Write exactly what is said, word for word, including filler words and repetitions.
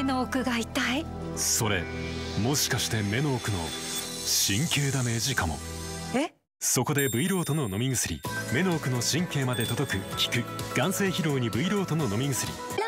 目の奥が痛い。 それもしかして目の奥の神経ダメージかも。 え？ そこで V ロートの飲み薬、目の奥の神経まで届く効く眼精疲労に V ロートの飲み薬。